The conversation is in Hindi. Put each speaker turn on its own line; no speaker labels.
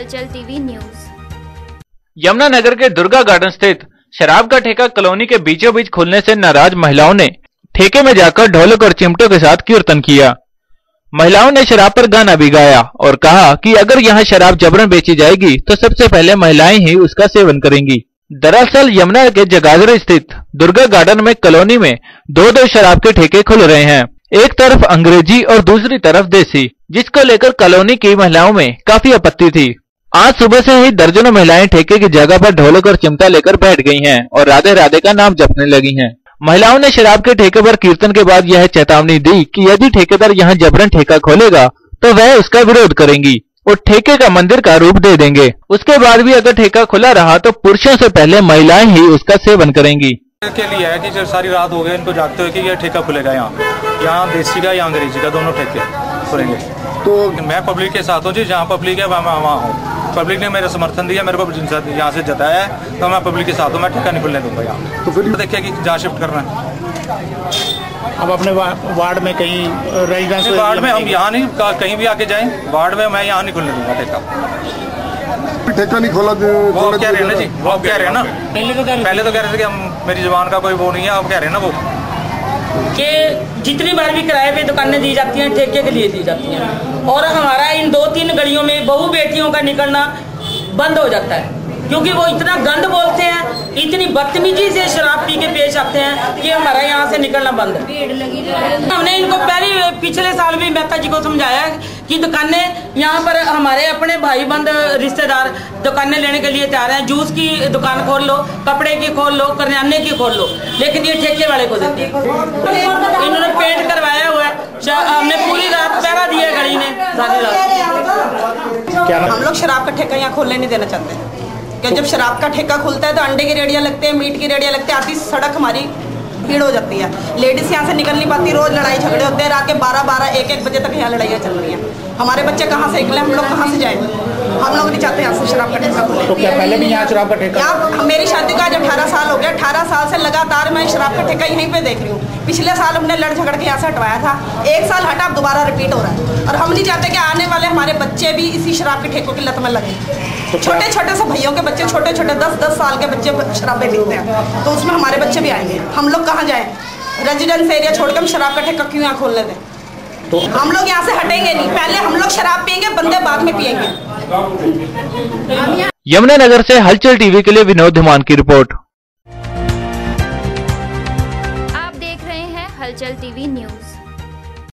हलचल टीवी न्यूज।
यमुनानगर के दुर्गा गार्डन स्थित शराब का ठेका कॉलोनी के बीचों बीच खुलने से नाराज महिलाओं ने ठेके में जाकर ढोलक और चिमटों के साथ कीर्तन किया। महिलाओं ने शराब पर गाना भी गाया और कहा कि अगर यहाँ शराब जबरन बेची जाएगी तो सबसे पहले महिलाएं ही उसका सेवन करेंगी। दरअसल यमुना के जगाधरी स्थित दुर्गा गार्डन में कॉलोनी में दो शराब के ठेके खुल रहे हैं, एक तरफ अंग्रेजी और दूसरी तरफ देसी, जिसको लेकर कॉलोनी की महिलाओं में काफी आपत्ति थी। आज सुबह से ही दर्जनों महिलाएं ठेके की जगह पर ढोलक और चिमटा लेकर बैठ गई हैं और राधे राधे का नाम जपने लगी हैं। महिलाओं ने शराब के ठेके पर कीर्तन के बाद यह चेतावनी दी कि यदि ठेकेदार यहां जबरन ठेका खोलेगा तो वह उसका विरोध करेंगी और ठेके का मंदिर का रूप दे देंगे। उसके बाद भी अगर ठेका खुला रहा तो पुरुषों से पहले महिलाएं ही उसका सेवन करेंगी।
के लिए है कि जब सारी रात हो गई इनको जागते हुए कि यह ठेका खुलेगा, यहाँ देसी का या अंग्रेजी का दोनों ठेके खुलेंगे। तो मैं पब्लिक के साथ हूँ जी, जहाँ पब्लिक है वहाँ हूँ। पब्लिक ने मेरा समर्थन दिया, मेरे को यहाँ से जताया है, तो मैं पब्लिक के साथ हूँ, मैं ठेका नहीं खुलने दूंगा यहाँ। तो फिर देखिए कि जहाँ शिफ्ट करना है।
अब अपने वार्ड में कहीं रेजिडेंस
वार्ड में हम यहाँ नहीं, कहीं भी आके जाएं, वार्ड में मैं यहाँ नहीं खुलने दूंगा
ठेका नहीं खोला।
वो कह रहे हैं ना जी, वो कह रहे हैं ना, पहले तो कह रहे थे कि हम मेरी जुबान का कोई वो नहीं है, अब कह रहे हैं ना वो
कि जितनी बार भी किराए पे दुकानें दी जाती हैं ठेके के लिए दी जाती हैं और हमारा इन 2-3 गलियों में बहू बेटियों का निकलना बंद हो जाता है क्योंकि वो इतना गंद बोलते हैं, इतनी बदतमीजी से शराब पी के पेश आते हैं कि हमारा यहाँ से निकलना बंद है। हमने इनको पिछले साल भी मेहता जी को समझाया कि दुकानें यहाँ पर हमारे अपने भाई बंद रिश्तेदार दुकानें लेने के लिए तैयार हैं, जूस की दुकान खोल लो, कपड़े की खोल लो, करियाने की खोल लो, लेकिन ये ठेके वाले को देते हैं। इन्होंने पेंट करवाया हुआ है, हमने पूरी रात पहरा दिया गली ने सारी रात।
हम लोग शराब का ठेका यहाँ खोलने नहीं देना चाहते कि जब शराब का ठेका खुलता है तो अंडे की रेडियां लगते हैं, मीट की रेडियां लगते हैं, आधी सड़क हमारी भीड़ हो जाती है। लेडीज यहाँ से निकल नहीं पाती, रोज लड़ाई झगड़े होते हैं, रात के 12-12, 1-1 बजे तक यहाँ लड़ाइयाँ चल रही हैं। हमारे बच्चे कहाँ से निकले, हम लोग कहाँ से जाएंगे? हम लोग नहीं चाहते यहाँ से शराब का ठेका खुले।
तो क्या पहले भी यहाँ शराब का ठेका?
यहाँ मेरी शादी का आज 18 साल हो गया, 18 साल से लगातार मैं शराब का ठेका यहीं पे देख रही हूँ। पिछले साल हमने लड़ झगड़ के यहाँ से हटवाया था, 1 साल हटा, अब दोबारा रिपीट हो रहा है और हम नहीं चाहते कि आने वाले हमारे बच्चे भी इसी शराब के ठेकों की लत में लगे। छोटे छोटे से भैयों के बच्चे, छोटे छोटे 10-10 साल के बच्चे शराबें पीते हैं, तो उसमें हमारे बच्चे भी आएंगे। हम लोग कहाँ जाएं? रेजिडेंस एरिया छोड़कर हम शराब का ठेका क्यों यहाँ खोलने दें? तो हम लोग यहाँ से हटेंगे नहीं, पहले हम लोग शराब पियेंगे, बंदे बाद में पियेंगे।
यमुनानगर से हलचल टीवी के लिए विनोद धुमान की रिपोर्ट।